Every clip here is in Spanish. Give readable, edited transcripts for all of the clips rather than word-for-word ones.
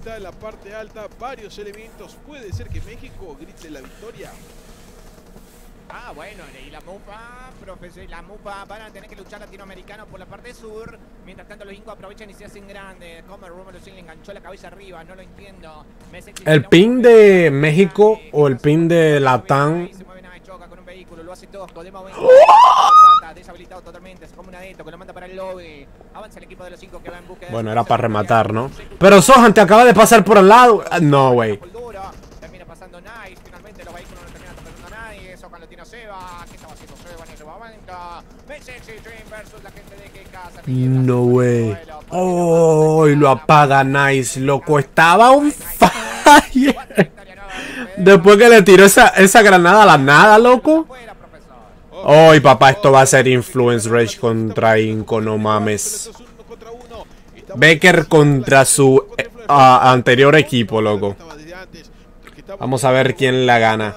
está en la parte alta, varios elementos. Puede ser que México grite la victoria. Ah, bueno, y la MUPA, profesor, la MUPA van a tener que luchar latinoamericanos por la parte sur. Mientras tanto los Incos aprovechan y se hacen grandes. Como Rómulo Sin le enganchó la cabeza arriba, no lo entiendo. ¿El pin de México o el pin de Latam? Se mueve Nice, choca con un vehículo, lo hace tosco, deshabilitado totalmente, se come un adentro que lo manda para el lobby. Avanza el equipo de los 5 que va en búsqueda. Bueno, era para rematar, ¿no? Pero Sohan te acaba de pasar por al lado. No, güey. Termina pasando Nice, finalmente los vehículos no terminan tocando a nadie. Sohan lo tiene a Seba. ¿Qué estaba haciendo Seba en ese momento? Sexy Dream versus la gente de GK. No, güey. Oh, y lo apaga Nice, loco. Estaba un fire. Después que le tiró esa granada a la nada, loco. Ay, papá, esto va a ser Influence Rage contra Inco, no mames. Becker contra su anterior equipo, loco. Vamos a ver quién la gana.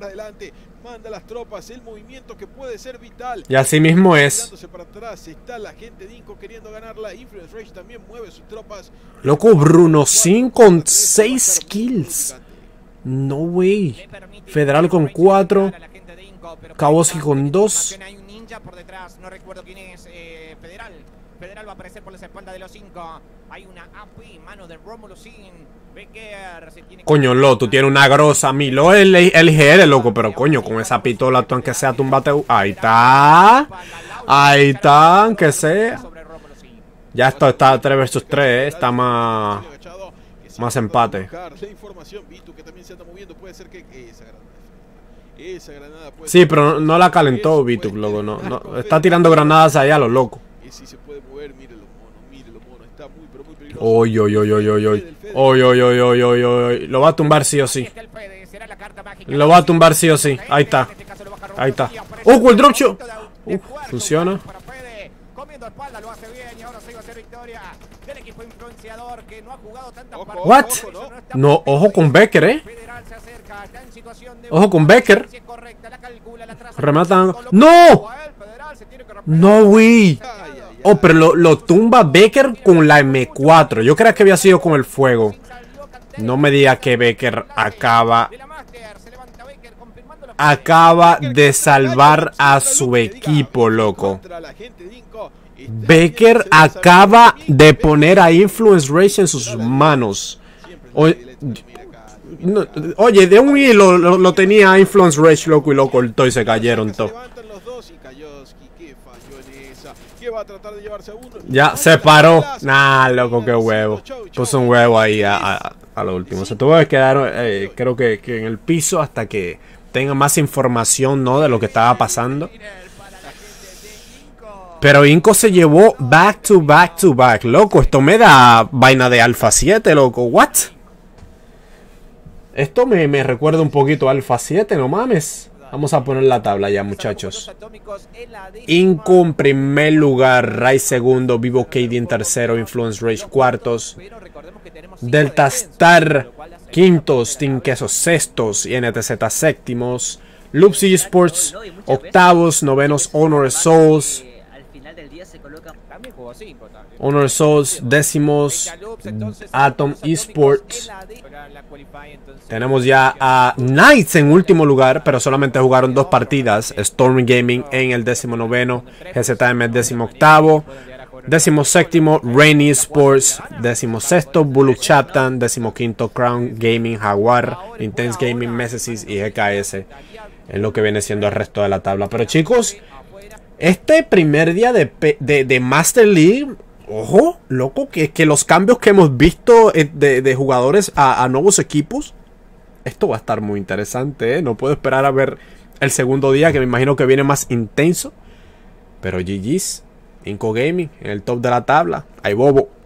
Y así mismo es. Loco, Bruno Sin con 6 kills. No way. Federal con 4. Kawoski con 2. Hay un ninja por detrás, no recuerdo quién es. Federal. Federal va a aparecer por las espaldas de los 5. Hay una AP, mano de Rómulo Sin. Becker se tiene. Coño, Lo, tú tienes una grosa. Milo el GL, loco. Pero coño, con esa pistola, tú aunque sea tumbate. Ahí está. Ahí está, aunque sea. Ya esto está 3 versus 3, está más empate. Sí, pero no la calentó Vituk, loco. No, está tirando granadas allá a lo loco. Oy, oy, oy, oy, oy, oy. Oy, oy, oy, oy, oy, oy. Lo va a tumbar sí o sí. Lo va a tumbar sí o sí. Ahí está. Ahí está. El drop shot. Funciona. What? No, ojo con Becker, Ojo con Becker. Rematan. ¡No! No, güey. Oh, pero lo tumba Becker con la M4. Yo creía que había sido con el fuego. No me diga que Becker acaba de salvar a su equipo, loco. Becker acaba de poner a Influence Rage en sus manos. Oye, de un hilo lo tenía Influence Rage, loco, y lo cortó y se cayeron todos. Ya se paró. Nah, loco, qué huevo. Puso un huevo ahí a lo último. Se tuvo que quedar, creo que en el piso hasta que tenga más información, ¿no? De lo que estaba pasando. Pero Inco se llevó back to back to back. Loco, esto me da vaina de Alpha 7, loco. What? Esto me recuerda un poquito a Alpha 7, no mames. Vamos a poner la tabla ya, muchachos. Inco en primer lugar, Rai segundo, Vivo KD en tercero, Influence Rage cuartos, Delta Star quintos, Team Queso sextos y NTZ séptimos, Loops Esports octavos, novenos Honor Souls, décimos Atom Esports. Tenemos ya a Knights en último lugar, pero solamente jugaron 2 partidas. Storm Gaming en el 19º, GZM el 18º, 17º Rainy Sports, 16º Bullock Chaptan, 15º Crown Gaming, Jaguar, Intense Gaming, Mesesis y GKS en lo que viene siendo el resto de la tabla. Pero chicos, este primer día de Master League, ojo, loco, que los cambios que hemos visto de jugadores a nuevos equipos, esto va a estar muy interesante, ¿eh? No puedo esperar a ver el segundo día, que me imagino que viene más intenso. Pero GG's, Inco Gaming, en el top de la tabla. Ay, bobo.